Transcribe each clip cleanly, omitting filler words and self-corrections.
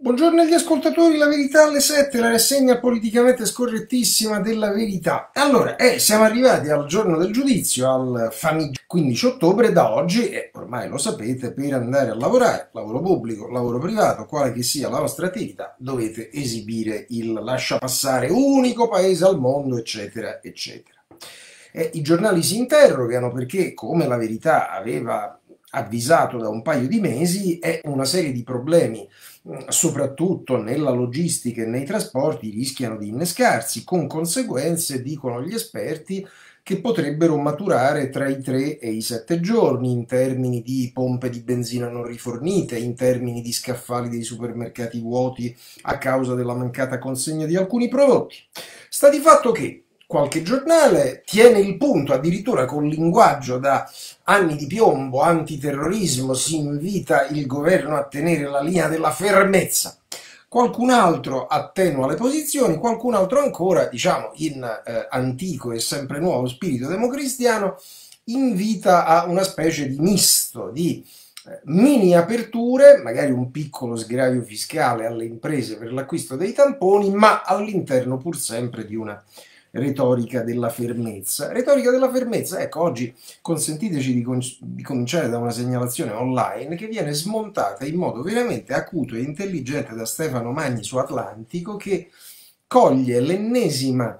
Buongiorno agli ascoltatori, la verità alle 7, la rassegna politicamente scorrettissima della verità. Allora, siamo arrivati al giorno del giudizio, al famigerado 15 ottobre, da oggi, e ormai lo sapete, per andare a lavorare, lavoro pubblico, lavoro privato, quale che sia la vostra attività, dovete esibire il lasciapassare, unico paese al mondo, eccetera, eccetera. I giornali si interrogano perché, come la verità aveva avvisato da un paio di mesi, è una serie di problemi soprattutto nella logistica e nei trasporti, rischiano di innescarsi, con conseguenze, dicono gli esperti, che potrebbero maturare tra i 3 e i 7 giorni in termini di pompe di benzina non rifornite, in termini di scaffali dei supermercati vuoti a causa della mancata consegna di alcuni prodotti. Sta di fatto che qualche giornale tiene il punto, addirittura con linguaggio da anni di piombo, antiterrorismo, si invita il governo a tenere la linea della fermezza. Qualcun altro attenua le posizioni, qualcun altro ancora, diciamo in antico e sempre nuovo spirito democristiano, invita a una specie di misto di mini aperture, magari un piccolo sgravio fiscale alle imprese per l'acquisto dei tamponi, ma all'interno pur sempre di una retorica della fermezza. Retorica della fermezza, ecco, oggi consentiteci di cominciare da una segnalazione online che viene smontata in modo veramente acuto e intelligente da Stefano Magni su Atlantico, che coglie l'ennesima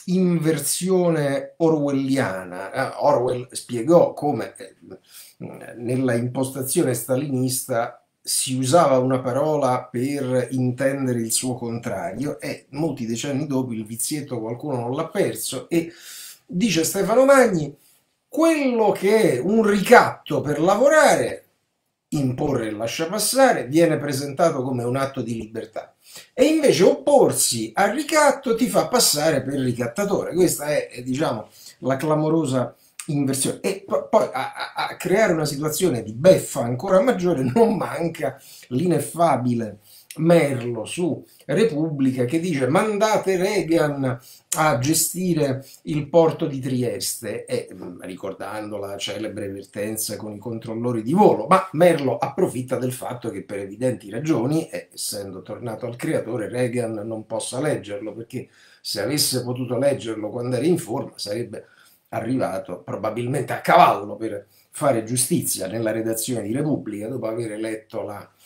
inversione orwelliana. Orwell spiegò come nella impostazione stalinista si usava una parola per intendere il suo contrario e molti decenni dopo il vizietto qualcuno non l'ha perso e dice Stefano Magni: quello che è un ricatto per lavorare, imporre e lasciapassare, viene presentato come un atto di libertà, e invece opporsi al ricatto ti fa passare per ricattatore. Questa è diciamo la clamorosa inversione, e poi a creare una situazione di beffa ancora maggiore non manca l'ineffabile Merlo su Repubblica, che dice: mandate Reagan a gestire il porto di Trieste, e ricordando la celebre vertenza con i controllori di volo, ma Merlo approfitta del fatto che per evidenti ragioni, essendo tornato al creatore, Reagan non possa leggerlo, perché se avesse potuto leggerlo quando era in forma sarebbe arrivato probabilmente a cavallo per fare giustizia nella redazione di Repubblica dopo aver letto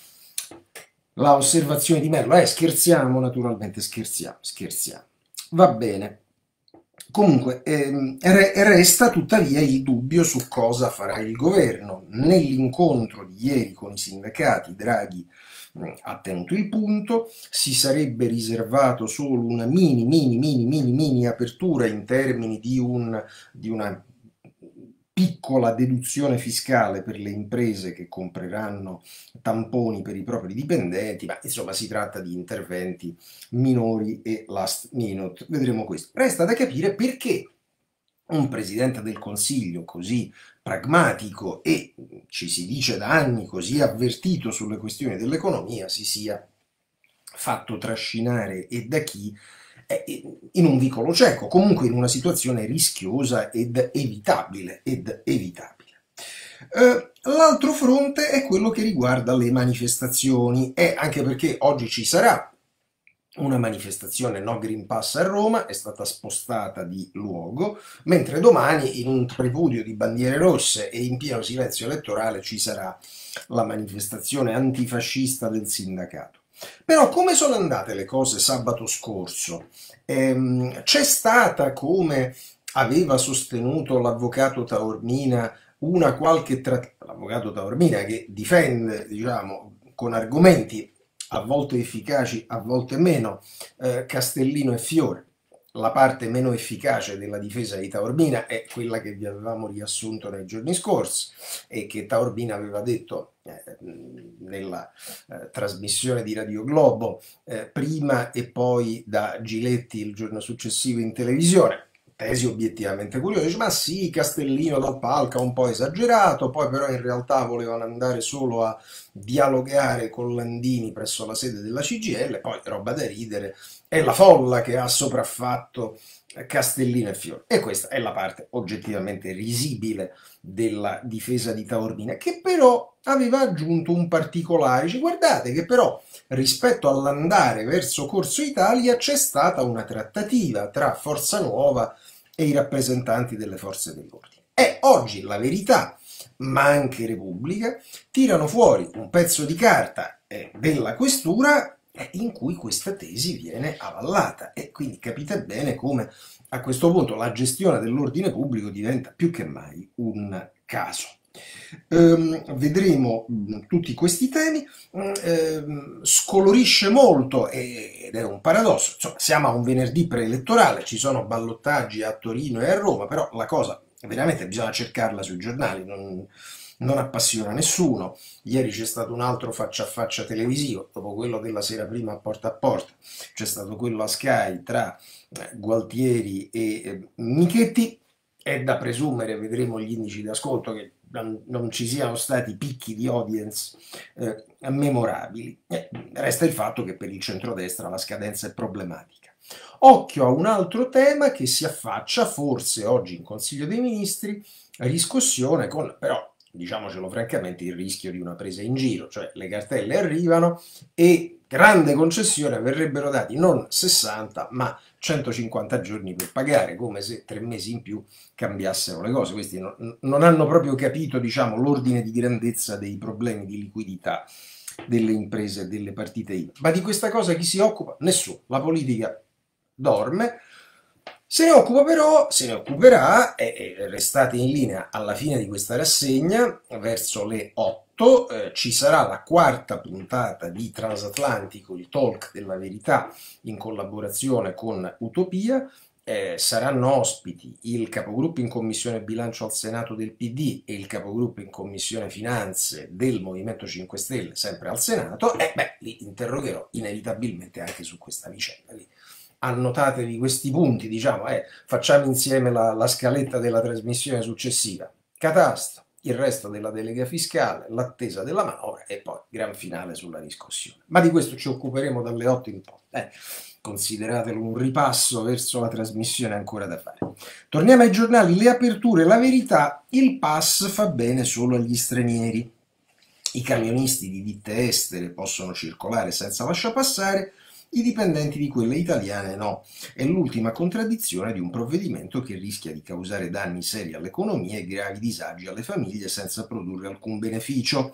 la osservazione di Merlo. Scherziamo, naturalmente scherziamo. Va bene. Comunque, resta tuttavia il dubbio su cosa farà il governo. Nell'incontro di ieri con i sindacati, Draghi ha tenuto il punto, si sarebbe riservato solo una mini apertura in termini di una piccola deduzione fiscale per le imprese che compreranno tamponi per i propri dipendenti, ma insomma si tratta di interventi minori e last minute. Vedremo questo. Resta da capire perché un Presidente del Consiglio così pragmatico e, ci si dice da anni, così avvertito sulle questioni dell'economia si sia fatto trascinare, e da chi, in un vicolo cieco, comunque in una situazione rischiosa ed evitabile. L'altro fronte è quello che riguarda le manifestazioni, e anche perché oggi ci sarà una manifestazione no Green Pass a Roma, è stata spostata di luogo, mentre domani, in un tripudio di bandiere rosse e in pieno silenzio elettorale, ci sarà la manifestazione antifascista del sindacato. Però come sono andate le cose sabato scorso? C'è stata, come aveva sostenuto l'avvocato Taormina, una qualche l'avvocato Taormina, che difende, diciamo, con argomenti a volte efficaci, a volte meno, Castellino e Fiore. La parte meno efficace della difesa di Taormina è quella che vi avevamo riassunto nei giorni scorsi e che Taormina aveva detto nella trasmissione di Radio Globo prima e poi da Giletti il giorno successivo in televisione. Tesi obiettivamente curiosa, dice: ma sì, Castellino dal palco ha un po' esagerato, poi però in realtà volevano andare solo a dialogare con Landini presso la sede della CGIL, poi roba da ridere, è la folla che ha sopraffatto Castellino e Fiori. E questa è la parte oggettivamente risibile della difesa di Taormina, che però aveva aggiunto un particolare. Dice, guardate che però rispetto all'andare verso Corso Italia c'è stata una trattativa tra Forza Nuova e i rappresentanti delle forze dell'ordine. E oggi la Verità, ma anche Repubblica, tirano fuori un pezzo di carta della questura in cui questa tesi viene avallata, e quindi capite bene come a questo punto la gestione dell'ordine pubblico diventa più che mai un caso. Vedremo tutti questi temi. Scolorisce molto ed è un paradosso. Insomma, siamo a un venerdì preelettorale, ci sono ballottaggi a Torino e a Roma, però la cosa veramente bisogna cercarla sui giornali, non appassiona nessuno. Ieri c'è stato un altro faccia a faccia televisivo, dopo quello della sera prima a porta, c'è stato quello a Sky tra Gualtieri e Michetti. È da presumere, vedremo gli indici di ascolto, che non ci siano stati picchi di audience memorabili. Resta il fatto che per il centrodestra la scadenza è problematica. Occhio a un altro tema che si affaccia forse oggi in Consiglio dei Ministri, riscossione con però, diciamocelo francamente, il rischio di una presa in giro, cioè le cartelle arrivano e grande concessione, verrebbero dati non 60 ma 150 giorni per pagare, come se 3 mesi in più cambiassero le cose. Questi non hanno proprio capito, diciamo, l'ordine di grandezza dei problemi di liquidità delle imprese e delle partite IVA. Ma di questa cosa chi si occupa? Nessuno. La politica dorme. Se ne occupa però, se ne occuperà, e restate in linea alla fine di questa rassegna, verso le 8, ci sarà la quarta puntata di Transatlantico, il talk della verità, in collaborazione con Utopia. Saranno ospiti il capogruppo in commissione bilancio al Senato del PD e il capogruppo in commissione finanze del Movimento 5 Stelle, sempre al Senato, e li interrogherò inevitabilmente anche su questa vicenda. Annotatevi questi punti, diciamo, facciamo insieme la scaletta della trasmissione successiva. Catasto, il resto della delega fiscale, l'attesa della manovra e poi gran finale sulla riscossione. Ma di questo ci occuperemo dalle 8 in poi. Consideratelo un ripasso verso la trasmissione ancora da fare. Torniamo ai giornali, le aperture, la verità, il pass fa bene solo agli stranieri. I camionisti di ditte estere possono circolare senza lasciapassare, i dipendenti di quelle italiane no. È l'ultima contraddizione di un provvedimento che rischia di causare danni seri all'economia e gravi disagi alle famiglie senza produrre alcun beneficio.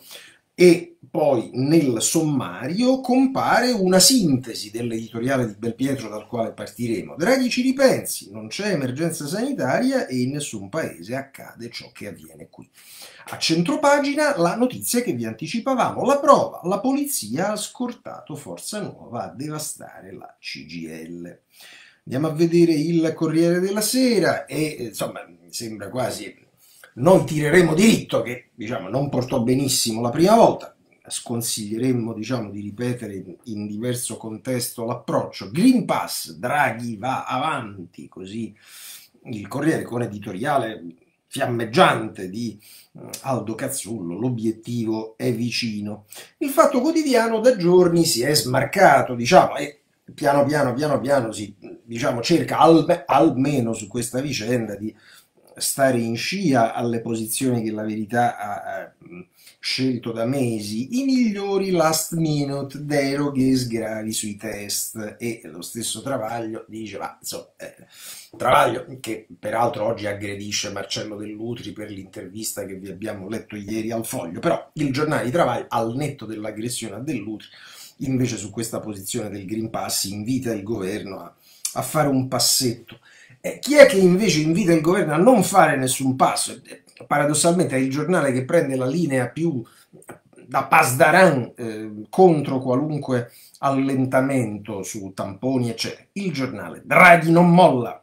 E poi nel sommario compare una sintesi dell'editoriale di Belpietro dal quale partiremo. Draghi ci ripensi, non c'è emergenza sanitaria e in nessun paese accade ciò che avviene qui. A centropagina la notizia che vi anticipavamo, la prova, la polizia ha scortato Forza Nuova a devastare la CGIL. Andiamo a vedere il Corriere della Sera e insomma sembra quasi noi tireremo diritto, che diciamo non portò benissimo la prima volta, sconsiglieremmo diciamo di ripetere in diverso contesto l'approccio. Green Pass, Draghi va avanti, così il Corriere con editoriale fiammeggiante di Aldo Cazzullo, l'obiettivo è vicino. Il Fatto Quotidiano da giorni si è smarcato, diciamo, e piano piano si diciamo, cerca almeno su questa vicenda di stare in scia alle posizioni che la verità ha scelto da mesi, i migliori last minute, deroghe e sgravi sui test, e lo stesso Travaglio dice, ma insomma, Travaglio che peraltro oggi aggredisce Marcello Dell'Utri per l'intervista che vi abbiamo letto ieri al Foglio, però il giornale di Travaglio, al netto dell'aggressione a Dell'Utri, invece su questa posizione del Green Pass invita il governo a fare un passetto. Chi è che invece invita il governo a non fare nessun passo? Paradossalmente è il giornale che prende la linea più da Pasdaran contro qualunque allentamento su tamponi, eccetera. Il giornale, Draghi non molla,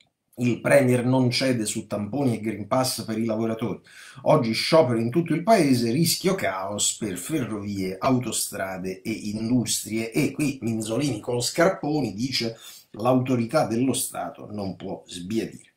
il Premier non cede su tamponi e Green Pass per i lavoratori. Oggi sciopero in tutto il paese, rischio caos per ferrovie, autostrade e industrie. E qui Minzolini con Scarponi dice l'autorità dello Stato non può sbiadire.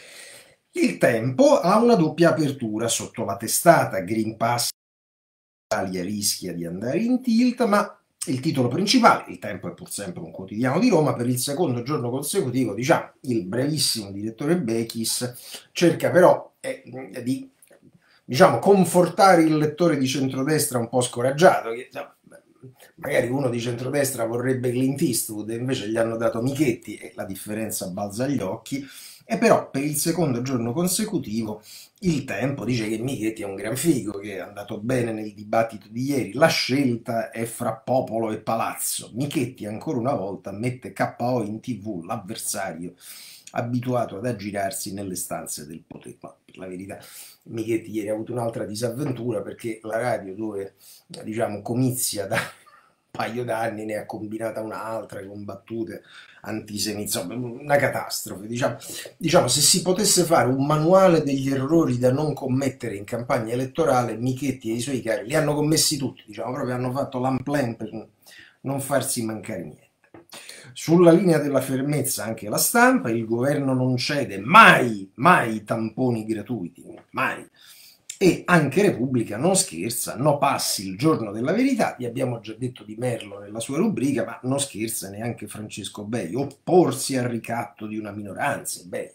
Il Tempo ha una doppia apertura sotto la testata Green Pass. L'Italia rischia di andare in tilt, ma il titolo principale, Il Tempo è pur sempre un quotidiano di Roma, per il secondo giorno consecutivo, diciamo, il brevissimo direttore Bechis cerca però di, diciamo, confortare il lettore di centrodestra un po' scoraggiato, che insomma, magari uno di centrodestra vorrebbe Clint Eastwood e invece gli hanno dato Michetti e la differenza balza agli occhi, e però per il secondo giorno consecutivo il Tempo dice che Michetti è un gran figo, che è andato bene nel dibattito di ieri, la scelta è fra popolo e palazzo. Michetti ancora una volta mette KO in TV l'avversario abituato ad aggirarsi nelle stanze del potere. Ma per la verità Michetti ieri ha avuto un'altra disavventura, perché la radio dove diciamo comizia da un paio d'anni ne ha combinata un'altra con battute antisemite, insomma una catastrofe. Diciamo, se si potesse fare un manuale degli errori da non commettere in campagna elettorale, Michetti e i suoi cari li hanno commessi tutti, diciamo, proprio hanno fatto l'unplan per non farsi mancare niente. Sulla linea della fermezza anche la stampa, il governo non cede mai, mai tamponi gratuiti, mai. E anche Repubblica non scherza, no passi il giorno della verità, vi abbiamo già detto di Merlo nella sua rubrica, ma non scherza neanche Francesco Bei, opporsi al ricatto di una minoranza, beh,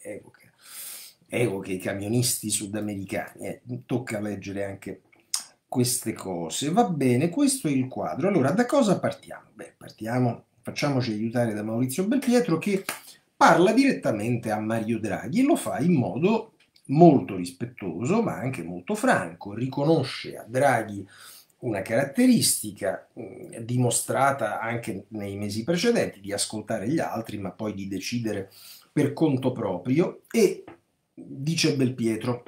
evoca i camionisti sudamericani, tocca leggere anche queste cose. Va bene, questo è il quadro. Allora, da cosa partiamo? Beh, partiamo, facciamoci aiutare da Maurizio Belpietro, che parla direttamente a Mario Draghi e lo fa in modo molto rispettoso, ma anche molto franco. Riconosce a Draghi una caratteristica dimostrata anche nei mesi precedenti, di ascoltare gli altri, ma poi di decidere per conto proprio, e dice Belpietro: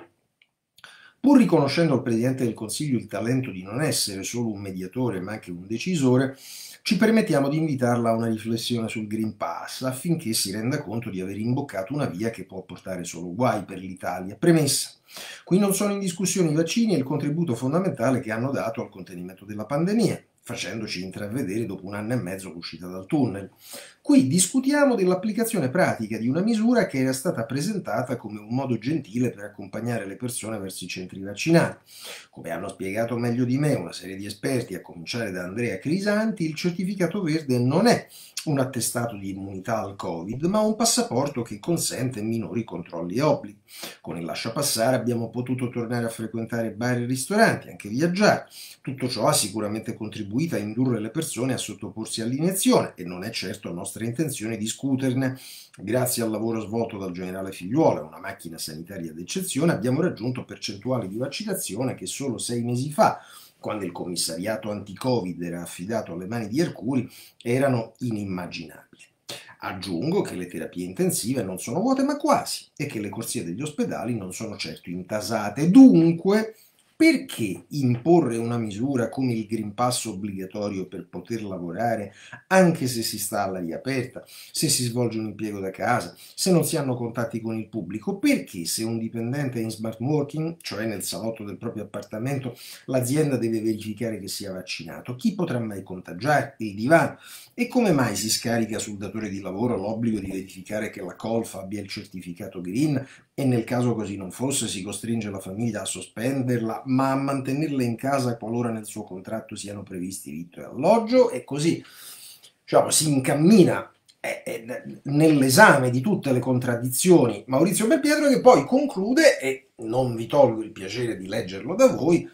pur riconoscendo al Presidente del Consiglio il talento di non essere solo un mediatore ma anche un decisore, ci permettiamo di invitarla a una riflessione sul Green Pass affinché si renda conto di aver imboccato una via che può portare solo guai per l'Italia. Premessa: qui non sono in discussione i vaccini e il contributo fondamentale che hanno dato al contenimento della pandemia, facendoci intravedere dopo un anno e mezzo l'uscita dal tunnel. Qui discutiamo dell'applicazione pratica di una misura che era stata presentata come un modo gentile per accompagnare le persone verso i centri vaccinali. Come hanno spiegato meglio di me una serie di esperti, a cominciare da Andrea Crisanti, il certificato verde non è un attestato di immunità al Covid, ma un passaporto che consente minori controlli e obblighi. Con il lasciapassare abbiamo potuto tornare a frequentare bar e ristoranti, anche viaggiare. Tutto ciò ha sicuramente contribuito a indurre le persone a sottoporsi all'iniezione e non è certo nostra intenzione discuterne. Grazie al lavoro svolto dal generale Figliuolo e una macchina sanitaria d'eccezione abbiamo raggiunto percentuali di vaccinazione che solo 6 mesi fa, quando il commissariato anti-Covid era affidato alle mani di Arcuri, erano inimmaginabili. Aggiungo che le terapie intensive non sono vuote ma quasi, e che le corsie degli ospedali non sono certo intasate. Dunque, perché imporre una misura come il Green Pass obbligatorio per poter lavorare anche se si sta all'aria aperta, se si svolge un impiego da casa, se non si hanno contatti con il pubblico? Perché se un dipendente è in smart working, cioè nel salotto del proprio appartamento, l'azienda deve verificare che sia vaccinato? Chi potrà mai contagiare? Il divano? E come mai si scarica sul datore di lavoro l'obbligo di verificare che la Colf abbia il certificato green e nel caso così non fosse si costringe la famiglia a sospenderla ma a mantenerla in casa qualora nel suo contratto siano previsti vitto e alloggio? E così, diciamo, si incammina nell'esame di tutte le contraddizioni Maurizio Belpietro, che poi conclude, e non vi tolgo il piacere di leggerlo da voi,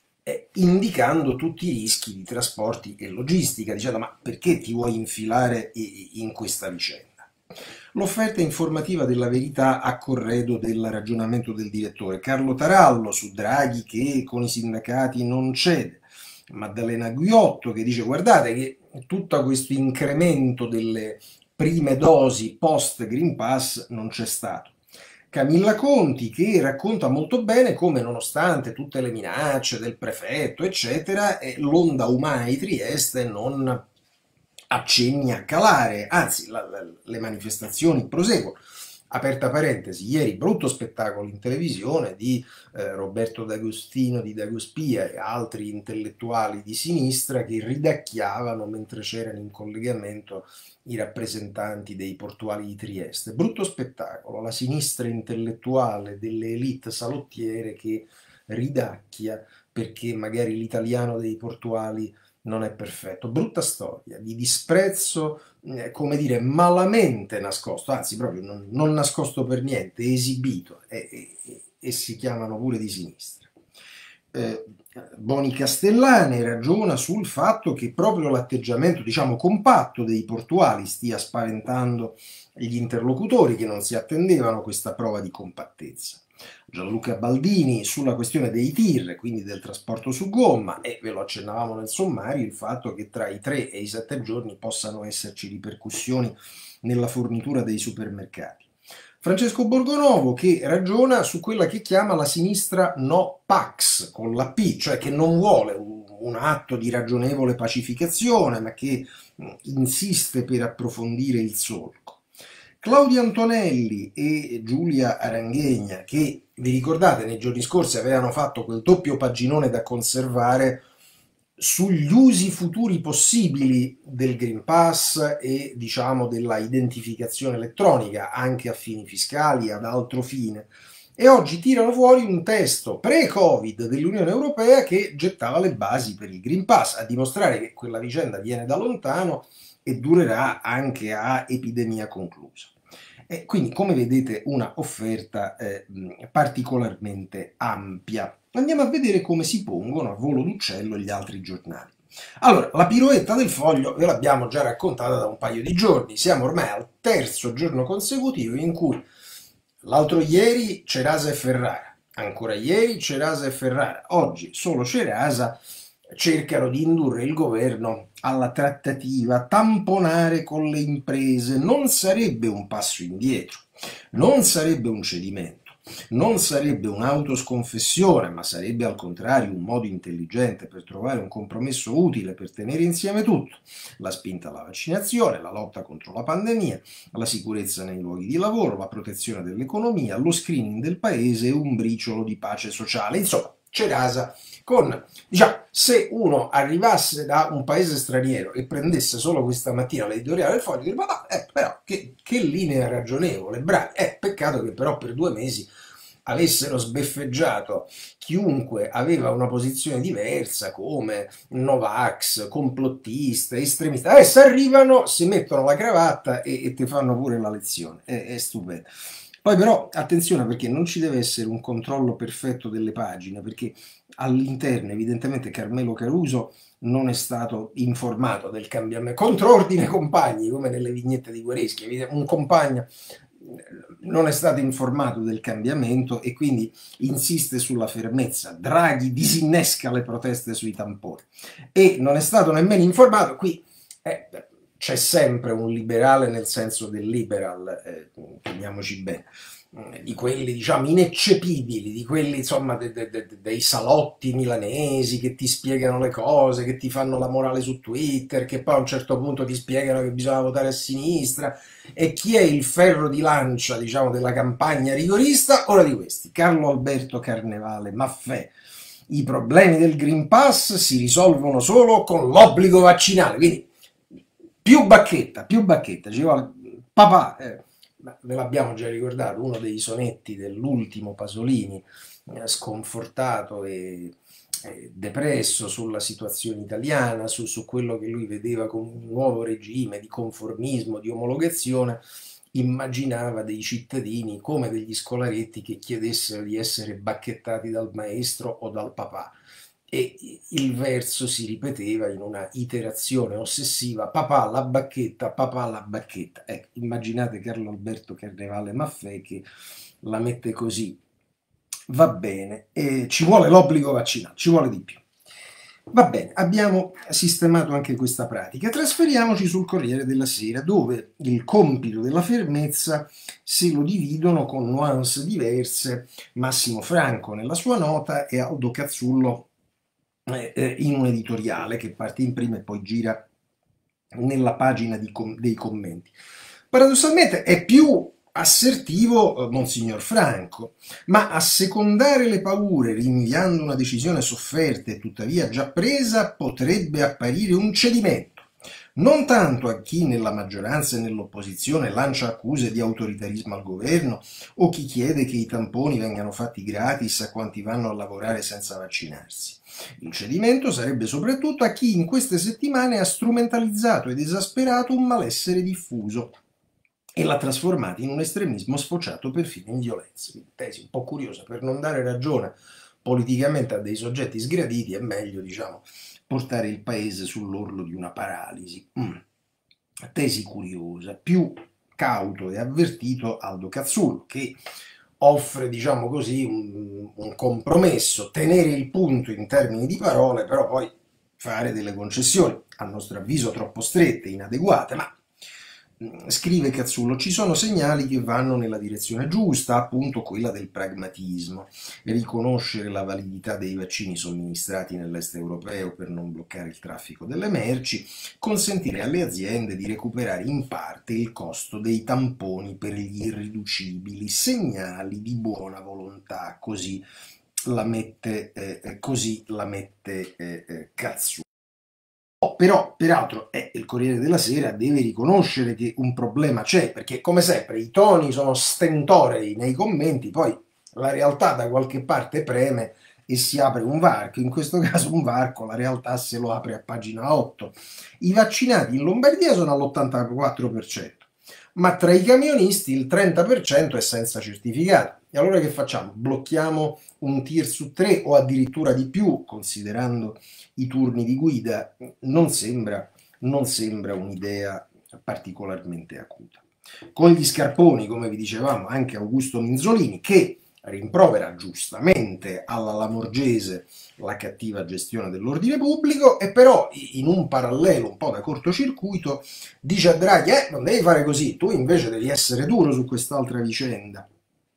indicando tutti i rischi di trasporti e logistica, dicendo: ma perché ti vuoi infilare in questa vicenda? L'offerta informativa della Verità a corredo del ragionamento del direttore. Carlo Tarallo su Draghi che con i sindacati non cede. Maddalena Guiotto che dice: guardate che tutto questo incremento delle prime dosi post Green Pass non c'è stato. Camilla Conti che racconta molto bene come, nonostante tutte le minacce del prefetto eccetera, l'onda umana di Trieste non accenni a calare, anzi le manifestazioni proseguono. Aperta parentesi, ieri brutto spettacolo in televisione di Roberto D'Agostino di Dagospia e altri intellettuali di sinistra che ridacchiavano mentre c'erano in collegamento i rappresentanti dei portuali di Trieste. Brutto spettacolo, la sinistra intellettuale delle elite salottiere che ridacchia perché magari l'italiano dei portuali non è perfetto. Brutta storia di disprezzo, come dire, malamente nascosto, anzi proprio non nascosto per niente, esibito, e si chiamano pure di sinistra. Eh, Boni Castellane ragiona sul fatto che proprio l'atteggiamento, diciamo, compatto dei portuali stia spaventando gli interlocutori che non si attendevano questa prova di compattezza. Gianluca Baldini sulla questione dei TIR, quindi del trasporto su gomma, e ve lo accennavamo nel sommario, il fatto che tra i 3 e i 7 giorni possano esserci ripercussioni nella fornitura dei supermercati. Francesco Borgonovo che ragiona su quella che chiama la sinistra no pax, con la P, cioè che non vuole un atto di ragionevole pacificazione, ma che insiste per approfondire il solco. Claudio Antonelli e Giulia Aranghegna, che vi ricordate nei giorni scorsi avevano fatto quel doppio paginone da conservare sugli usi futuri possibili del Green Pass e diciamo della identificazione elettronica anche a fini fiscali, ad altro fine. E oggi tirano fuori un testo pre-Covid dell'Unione Europea che gettava le basi per il Green Pass, a dimostrare che quella vicenda viene da lontano e durerà anche a epidemia conclusa. E quindi, come vedete, una offerta particolarmente ampia. Andiamo a vedere come si pongono a volo d'uccello gli altri giornali. Allora, la piroetta del Foglio ve l'abbiamo già raccontata da un paio di giorni, siamo ormai al terzo giorno consecutivo in cui l'altro ieri Cerasa e Ferrara, ancora ieri Cerasa e Ferrara, oggi solo Cerasa cercano di indurre il governo alla trattativa, tamponare con le imprese. Non sarebbe un passo indietro, non sarebbe un cedimento. Non sarebbe un'autosconfessione, ma sarebbe al contrario un modo intelligente per trovare un compromesso utile per tenere insieme tutto: la spinta alla vaccinazione, la lotta contro la pandemia, la sicurezza nei luoghi di lavoro, la protezione dell'economia, lo screening del paese e un briciolo di pace sociale. Insomma, Cerasa con, diciamo, se uno arrivasse da un paese straniero e prendesse solo questa mattina l'editoriale del Foglio, direbbe, ma no, però che linea ragionevole, bravi, peccato che però per 2 mesi avessero sbeffeggiato chiunque aveva una posizione diversa come Novax, complottista, estremista. Adesso arrivano, si mettono la cravatta e ti fanno pure la lezione, è stupendo. Poi però attenzione, perché non ci deve essere un controllo perfetto delle pagine, perché all'interno evidentemente Carmelo Caruso non è stato informato del cambiamento, controordine compagni, come nelle vignette di Guareschi, un compagno non è stato informato del cambiamento e quindi insiste sulla fermezza. Draghi disinnesca le proteste sui tamponi e non è stato nemmeno informato. Qui c'è sempre un liberale nel senso del liberal, teniamoci bene, di quelli diciamo ineccepibili, di quelli insomma dei salotti milanesi che ti spiegano le cose, che ti fanno la morale su Twitter, che poi a un certo punto ti spiegano che bisogna votare a sinistra. E chi è il ferro di lancia diciamo della campagna rigorista? Ora di questi, Carlo Alberto Carnevale Maffè. I problemi del Green Pass si risolvono solo con l'obbligo vaccinale, quindi più bacchetta, ci vuole papà. Ve l'abbiamo già ricordato, uno dei sonetti dell'ultimo Pasolini, sconfortato e depresso sulla situazione italiana, su quello che lui vedeva come un nuovo regime di conformismo, di omologazione, immaginava dei cittadini come degli scolaretti che chiedessero di essere bacchettati dal maestro o dal papà. E il verso si ripeteva in una iterazione ossessiva: papà la bacchetta, papà la bacchetta. Ecco, immaginate Carlo Alberto Carnevale Maffè che la mette così. Va bene, ci vuole l'obbligo vaccinale, ci vuole di più. Va bene, abbiamo sistemato anche questa pratica. Trasferiamoci sul Corriere della Sera, dove il compito della fermezza se lo dividono con nuance diverse Massimo Franco nella sua nota e Aldo Cazzullo in un editoriale che parte in prima e poi gira nella pagina dei commenti. Paradossalmente è più assertivo Monsignor Franco, ma assecondare le paure rinviando una decisione sofferta e tuttavia già presa potrebbe apparire un cedimento. non tanto a chi nella maggioranza e nell'opposizione lancia accuse di autoritarismo al governo o chi chiede che i tamponi vengano fatti gratis a quanti vanno a lavorare senza vaccinarsi. Il cedimento sarebbe soprattutto a chi in queste settimane ha strumentalizzato ed esasperato un malessere diffuso e l'ha trasformato in un estremismo sfociato perfino in violenza. Tesi un po' curiosa, per non dare ragione politicamente a dei soggetti sgraditi è meglio, diciamo, portare il paese sull'orlo di una paralisi. Tesi curiosa, più cauto e avvertito Aldo Cazzullo, che offre, diciamo così, un compromesso, tenere il punto in termini di parole, però poi fare delle concessioni, a nostro avviso troppo strette, inadeguate, ma scrive Cazzullo, ci sono segnali che vanno nella direzione giusta, appunto quella del pragmatismo, riconoscere la validità dei vaccini somministrati nell'est europeo per non bloccare il traffico delle merci, consentire alle aziende di recuperare in parte il costo dei tamponi per gli irriducibili, segnali di buona volontà, così la mette Cazzullo. Però, peraltro, il Corriere della Sera deve riconoscere che un problema c'è, perché come sempre i toni sono stentorei nei commenti, poi la realtà da qualche parte preme e si apre un varco, in questo caso un varco la realtà se lo apre a pagina 8. I vaccinati in Lombardia sono all'84%, ma tra i camionisti il 30% è senza certificato. E allora che facciamo? Blocchiamo un tir su 3 o addirittura di più, considerando i turni di guida? Non sembra un'idea particolarmente acuta. Con gli scarponi, come vi dicevamo, anche Augusto Minzolini, che rimprovera giustamente alla Lamorgese la cattiva gestione dell'ordine pubblico e però in un parallelo un po' da cortocircuito dice a Draghi non devi fare così, tu invece devi essere duro su quest'altra vicenda.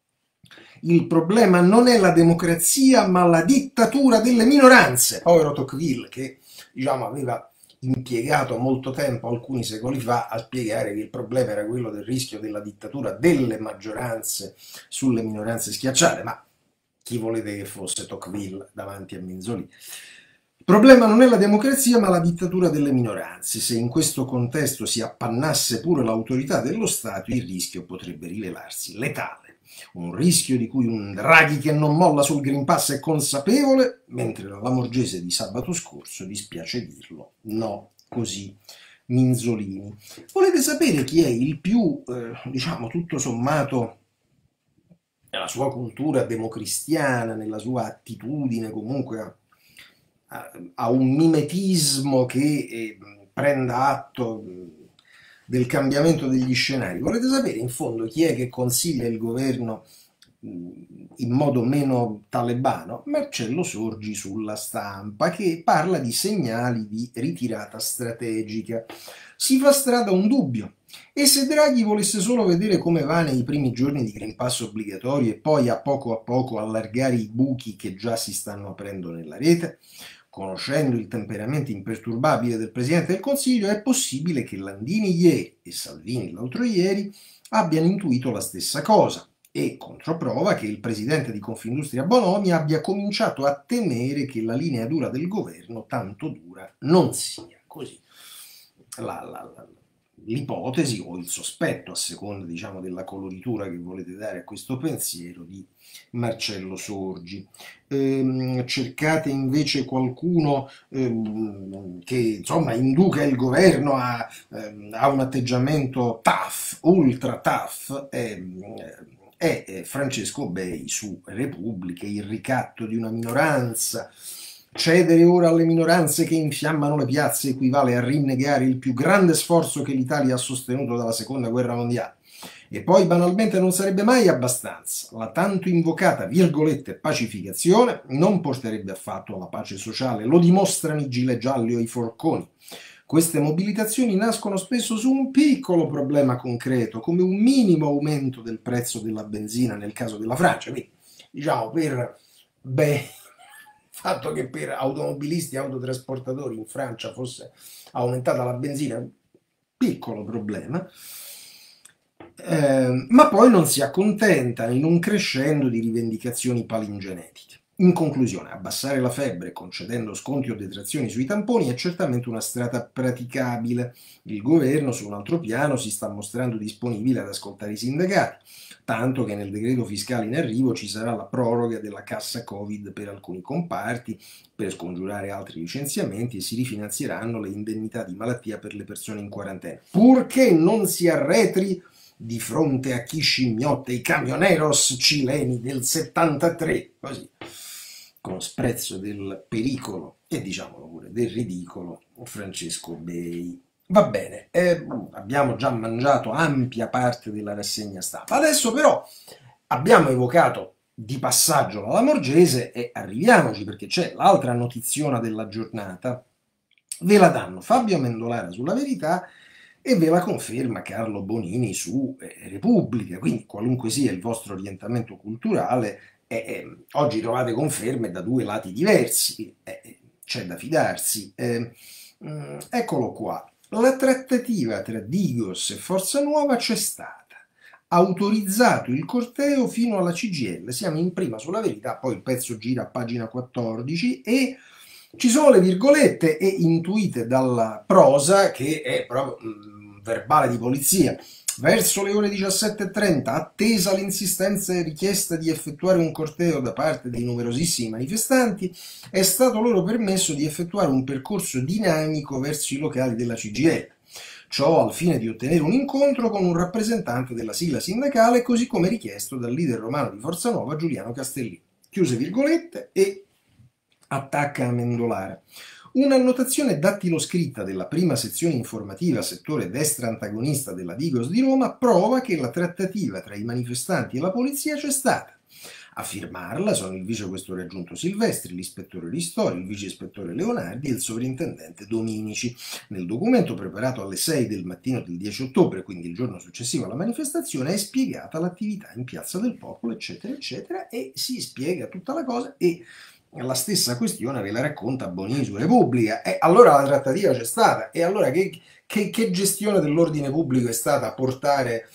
Il problema non è la democrazia ma la dittatura delle minoranze. Povero Tocqueville che diciamo aveva impiegato molto tempo, alcuni secoli fa, a spiegare che il problema era quello del rischio della dittatura delle maggioranze sulle minoranze schiacciate, ma chi volete che fosse Tocqueville davanti a Minzolini? Il problema non è la democrazia ma la dittatura delle minoranze. Se in questo contesto si appannasse pure l'autorità dello Stato, il rischio potrebbe rivelarsi letale. Un rischio di cui un Draghi che non molla sul Green Pass è consapevole, mentre la Lamorgese di sabato scorso, dispiace dirlo, no, così Minzolini. Volete sapere chi è il più, diciamo, tutto sommato, nella sua cultura democristiana, nella sua attitudine comunque a un mimetismo che prenda atto del cambiamento degli scenari? Volete sapere in fondo chi è che consiglia il governo in modo meno talebano? Marcello Sorgi sulla Stampa, che parla di segnali di ritirata strategica. Si fa strada un dubbio. E se Draghi volesse solo vedere come va nei primi giorni di Green Pass obbligatorio e poi a poco allargare i buchi che già si stanno aprendo nella rete? Conoscendo il temperamento imperturbabile del Presidente del Consiglio, è possibile che Landini ieri e Salvini l'altro ieri abbiano intuito la stessa cosa e controprova che il Presidente di Confindustria Bonomi abbia cominciato a temere che la linea dura del governo tanto dura non sia. Così l'ipotesi o il sospetto, a seconda diciamo della coloritura che volete dare a questo pensiero, di Marcello Sorgi. Cercate invece qualcuno che insomma induca il governo a un atteggiamento tough, ultra tough, è Francesco Bei su Repubblica, il ricatto di una minoranza. Cedere ora alle minoranze che infiammano le piazze equivale a rinnegare il più grande sforzo che l'Italia ha sostenuto dalla seconda guerra mondiale. E poi banalmente non sarebbe mai abbastanza. La tanto invocata, virgolette, pacificazione non porterebbe affatto alla pace sociale, lo dimostrano i gilet gialli o i forconi. Queste mobilitazioni nascono spesso su un piccolo problema concreto, come un minimo aumento del prezzo della benzina nel caso della Francia. Quindi, diciamo, il fatto che per automobilisti e autotrasportatori in Francia fosse aumentata la benzina, un piccolo problema, ma poi non si accontentano in un crescendo di rivendicazioni palingenetiche. In conclusione, abbassare la febbre concedendo sconti o detrazioni sui tamponi è certamente una strada praticabile. Il governo, su un altro piano, si sta mostrando disponibile ad ascoltare i sindacati, tanto che nel decreto fiscale in arrivo ci sarà la proroga della cassa Covid per alcuni comparti, per scongiurare altri licenziamenti, e si rifinanzieranno le indennità di malattia per le persone in quarantena, purché non si arretri di fronte a chi scimmiotta i camioneros cileni del 73, così, con sprezzo del pericolo e diciamolo pure del ridicolo, Francesco Bei. Va bene, abbiamo già mangiato ampia parte della rassegna stampa, adesso però abbiamo evocato di passaggio la Lamorgese e arriviamoci, perché c'è l'altra notiziona della giornata, ve la danno Fabio Amendolara sulla Verità e ve la conferma Carlo Bonini su Repubblica, quindi qualunque sia il vostro orientamento culturale, oggi trovate conferme da due lati diversi, c'è da fidarsi. Eccolo qua, la trattativa tra Digos e Forza Nuova c'è stata. Autorizzato il corteo fino alla CGIL, siamo in prima sulla Verità, poi il pezzo gira a pagina 14 e ci sono le virgolette e intuite dalla prosa che è proprio verbale di polizia. Verso le ore 17:30, attesa l'insistenza e richiesta di effettuare un corteo da parte dei numerosissimi manifestanti, è stato loro permesso di effettuare un percorso dinamico verso i locali della CGIL. Ciò al fine di ottenere un incontro con un rappresentante della sigla sindacale, così come richiesto dal leader romano di Forza Nuova Giuliano Castellini. Chiuse virgolette e attacca Amendolara. Un'annotazione dattiloscritta della prima sezione informativa settore destra antagonista della Digos di Roma prova che la trattativa tra i manifestanti e la polizia c'è stata. A firmarla sono il vicequestore aggiunto Silvestri, l'ispettore Ristori, il vice ispettore Leonardi e il sovrintendente Dominici. Nel documento preparato alle 6 del mattino del 10 ottobre, quindi il giorno successivo alla manifestazione, è spiegata l'attività in Piazza del Popolo, eccetera, eccetera, e si spiega tutta la cosa e la stessa questione ve la racconta Bonini su Repubblica. E allora la trattativa c'è stata. E allora che gestione dell'ordine pubblico è stata portare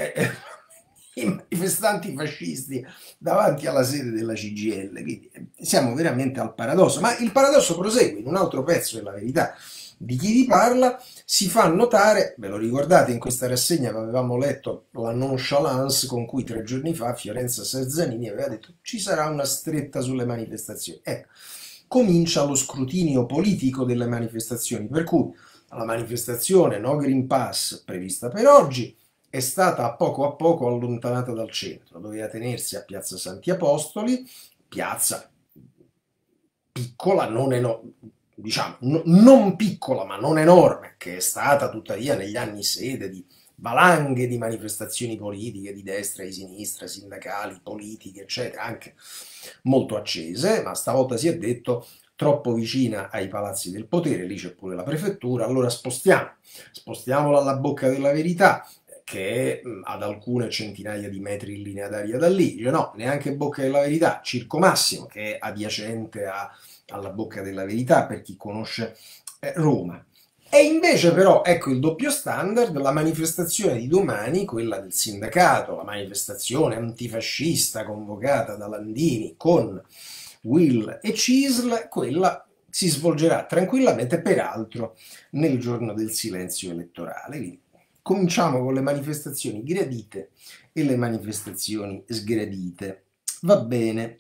i manifestanti fascisti davanti alla sede della CGIL? Quindi siamo veramente al paradosso. Ma il paradosso prosegue in un altro pezzo della Verità di chi vi parla. Si fa notare, ve lo ricordate, in questa rassegna avevamo letto la nonchalance con cui 3 giorni fa Fiorenza Sarzanini aveva detto ci sarà una stretta sulle manifestazioni. Ecco, comincia lo scrutinio politico delle manifestazioni, per cui la manifestazione No Green Pass prevista per oggi è stata a poco allontanata dal centro, doveva tenersi a Piazza Santi Apostoli, piazza piccola, diciamo, non piccola ma non enorme, che è stata tuttavia negli anni sede di valanghe di manifestazioni politiche di destra e di sinistra, sindacali, politiche, eccetera, anche molto accese, ma stavolta si è detto troppo vicina ai palazzi del potere, lì c'è pure la prefettura, allora spostiamola alla Bocca della Verità, che è ad alcune centinaia di metri in linea d'aria da lì. Dice no, neanche Bocca della Verità, Circo Massimo, che è adiacente alla Bocca della Verità per chi conosce Roma. E invece però, ecco il doppio standard, la manifestazione di domani, quella del sindacato, la manifestazione antifascista convocata da Landini con Will e Cisl, quella si svolgerà tranquillamente, peraltro, nel giorno del silenzio elettorale. Quindi cominciamo con le manifestazioni gradite e le manifestazioni sgradite. Va bene.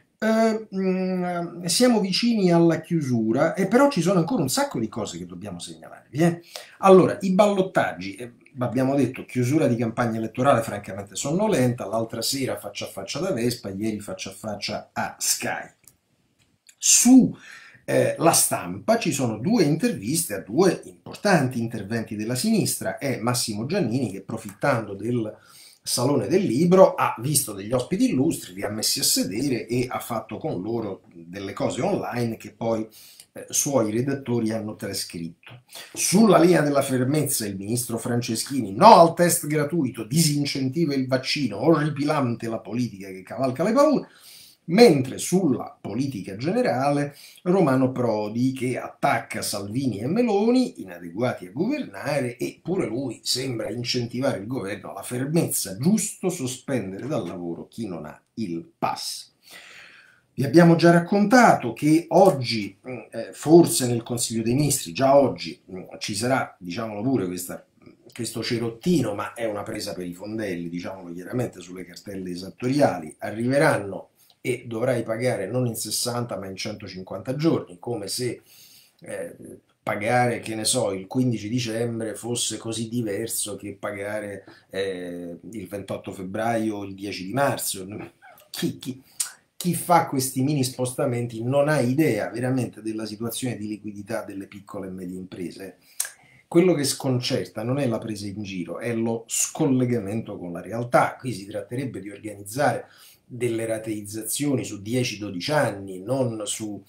Siamo vicini alla chiusura e però ci sono ancora un sacco di cose che dobbiamo segnalarvi. Allora, i ballottaggi, abbiamo detto, chiusura di campagna elettorale francamente sonnolenta, l'altra sera faccia a faccia da Vespa, ieri faccia a faccia a Sky. Su La Stampa ci sono 2 interviste a 2 importanti interventi della sinistra. È Massimo Giannini che, approfittando del Salone del Libro, ha visto degli ospiti illustri, li ha messi a sedere e ha fatto con loro delle cose online che poi suoi redattori hanno trascritto. Sulla linea della fermezza il ministro Franceschini: no al test gratuito, disincentiva il vaccino, orripilante la politica che cavalca le paure. Mentre sulla politica generale Romano Prodi che attacca Salvini e Meloni, inadeguati a governare, e pure lui sembra incentivare il governo alla fermezza, giusto sospendere dal lavoro chi non ha il pass. Vi abbiamo già raccontato che oggi, forse nel Consiglio dei Ministri, già oggi, ci sarà, diciamolo pure, questo cerottino, ma è una presa per i fondelli, diciamolo chiaramente, sulle cartelle esattoriali. Arriveranno e dovrai pagare non in 60 ma in 150 giorni, come se pagare, che ne so, il 15 dicembre fosse così diverso che pagare il 28 febbraio o il 10 di marzo. Chi, chi- chi fa questi mini spostamenti non ha idea veramente della situazione di liquidità delle piccole e medie imprese. Quello che sconcerta non è la presa in giro, è lo scollegamento con la realtà. Qui si tratterebbe di organizzare delle rateizzazioni su 10-12 anni, non su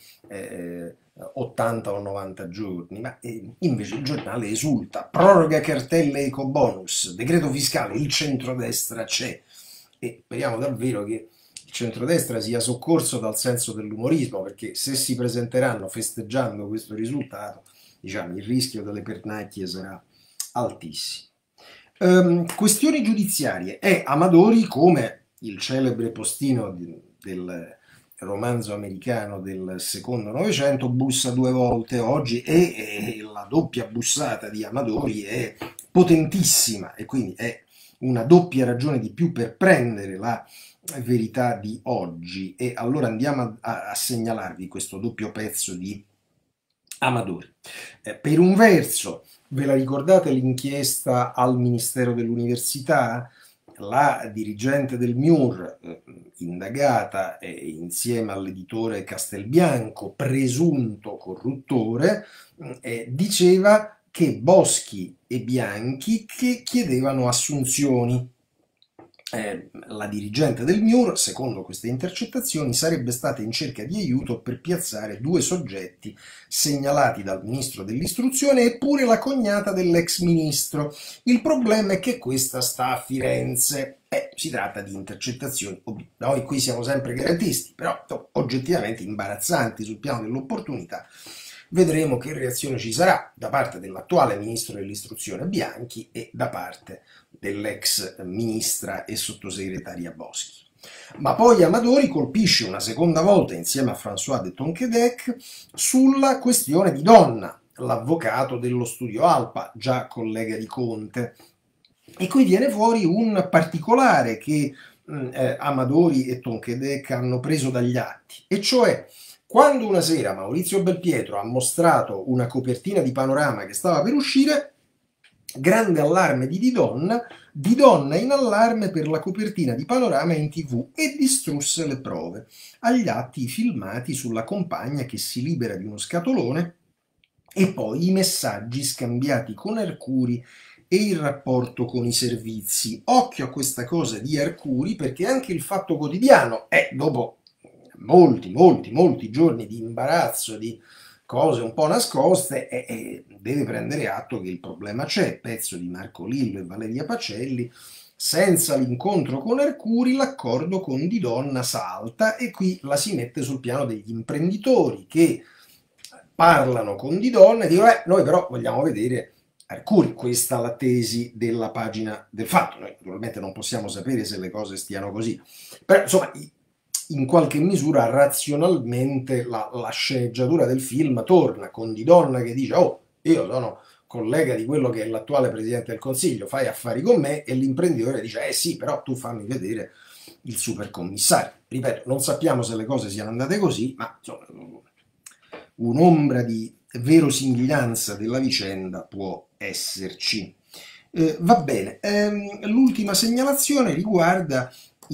80 o 90 giorni, ma invece il giornale esulta, proroga cartelle ecobonus, decreto fiscale, il centrodestra c'è e speriamo davvero che il centrodestra sia soccorso dal senso dell'umorismo, perché se si presenteranno festeggiando questo risultato, diciamo, il rischio delle pernacchie sarà altissimo. Questioni giudiziarie. È Amadori, come il celebre postino del romanzo americano del secondo Novecento, bussa due volte oggi e la doppia bussata di Amadori è potentissima e quindi è una doppia ragione di più per prendere la verità di oggi. E allora andiamo a segnalarvi questo doppio pezzo di Amadori. Per un verso, ve la ricordate l'inchiesta al Ministero dell'Università? La dirigente del MIUR, indagata insieme all'editore Castelbianco, presunto corruttore, diceva che Boschi e Bianchi che chiedevano assunzioni. La dirigente del MIUR, secondo queste intercettazioni, sarebbe stata in cerca di aiuto per piazzare due soggetti segnalati dal ministro dell'istruzione e pure la cognata dell'ex ministro. Il problema è che questa sta a Firenze. Si tratta di intercettazioni, noi qui siamo sempre garantisti, però oggettivamente imbarazzanti sul piano dell'opportunità. Vedremo che reazione ci sarà da parte dell'attuale ministro dell'istruzione Bianchi e da parte dell'ex ministra e sottosegretaria Boschi. Ma poi Amadori colpisce una seconda volta insieme a François de Tonquédec sulla questione di Donna, l'avvocato dello studio Alpa, già collega di Conte. E qui viene fuori un particolare che Amadori e Tonquédec hanno preso dagli atti, e cioè quando una sera Maurizio Belpietro ha mostrato una copertina di Panorama che stava per uscire, grande allarme di Donna in allarme per la copertina di Panorama in TV e distrusse le prove. Agli atti i filmati sulla compagna che si libera di uno scatolone e poi i messaggi scambiati con Arcuri e il rapporto con i servizi. Occhio a questa cosa di Arcuri, perché anche il Fatto Quotidiano dopo molti giorni di imbarazzo, di cose un po' nascoste, deve prendere atto che il problema c'è. Pezzo di Marco Lillo e Valeria Pacelli: senza l'incontro con Arcuri l'accordo con Di Donna salta, e qui la si mette sul piano degli imprenditori che parlano con Di Donna e dicono noi però vogliamo vedere Arcuri. Questa è la tesi della pagina del Fatto. Noi naturalmente non possiamo sapere se le cose stiano così, però insomma in qualche misura razionalmente la sceneggiatura del film torna con Di Donna che dice io sono collega di quello che è l'attuale Presidente del Consiglio, fai affari con me, e l'imprenditore dice sì, però tu fammi vedere il supercommissario. Ripeto, non sappiamo se le cose siano andate così, ma insomma, un'ombra di verosimiglianza della vicenda può esserci. Va bene, l'ultima segnalazione riguarda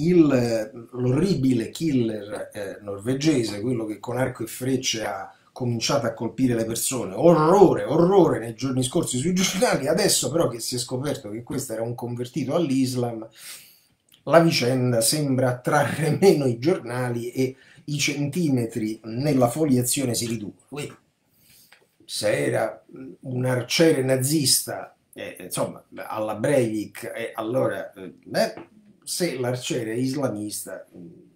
l'orribile killer norvegese, quello che con arco e frecce ha cominciato a colpire le persone. Orrore nei giorni scorsi sui giornali. Adesso però che si è scoperto che questo era un convertito all'Islam, la vicenda sembra attrarre meno i giornali e i centimetri nella foliazione si riducono. Se era un arciere nazista, insomma, alla Breivik, allora se l'arciere è islamista,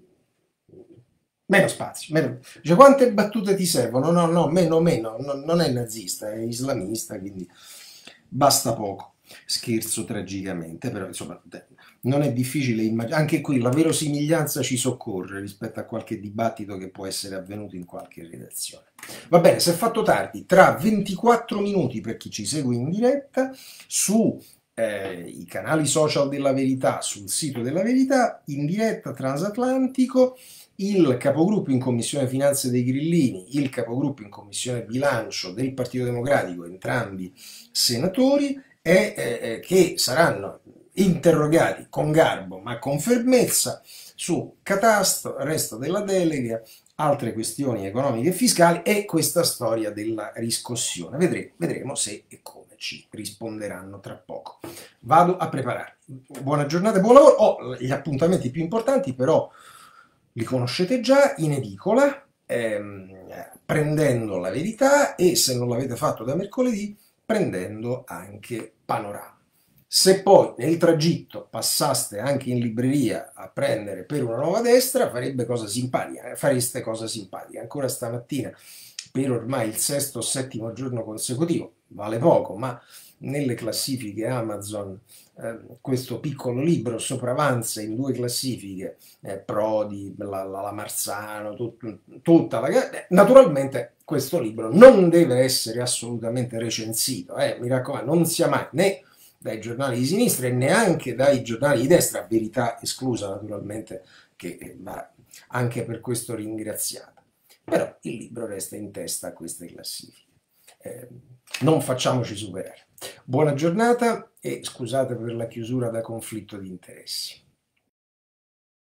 meno spazio. Cioè, quante battute ti servono? No, meno, non è nazista, è islamista, quindi basta poco. Scherzo tragicamente, però insomma non è difficile immaginare, anche qui la verosimiglianza ci soccorre rispetto a qualche dibattito che può essere avvenuto in qualche redazione. Va bene, si è fatto tardi, tra 24 minuti per chi ci segue in diretta, su i canali social della Verità, sul sito della Verità, in diretta transatlantico, il capogruppo in Commissione Finanze dei Grillini, il capogruppo in Commissione Bilancio del Partito Democratico, entrambi senatori, che saranno interrogati con garbo ma con fermezza su catasto, resto della delega, altre questioni economiche e fiscali e questa storia della riscossione. Vedremo se e come ci risponderanno tra poco. Vado a preparare. Buona giornata e buon lavoro. Ho gli appuntamenti più importanti, però li conoscete già, in edicola, prendendo la verità e, se non l'avete fatto da mercoledì, prendendo anche Panorama. Se poi nel tragitto passaste anche in libreria a prendere Per una nuova destra, farebbe cosa simpatica, fareste cosa simpatica. Ancora stamattina, per ormai il sesto o settimo giorno consecutivo, vale poco, ma nelle classifiche Amazon questo piccolo libro sopravanza in 2 classifiche, Prodi, la Marzano, tutta la... Naturalmente questo libro non deve essere assolutamente recensito, mi raccomando, non sia mai né dai giornali di sinistra e neanche dai giornali di destra, verità esclusa naturalmente, che va anche per questo ringraziata. Però il libro resta in testa a queste classifiche. Non facciamoci superare. Buona giornata e scusate per la chiusura da conflitto di interessi.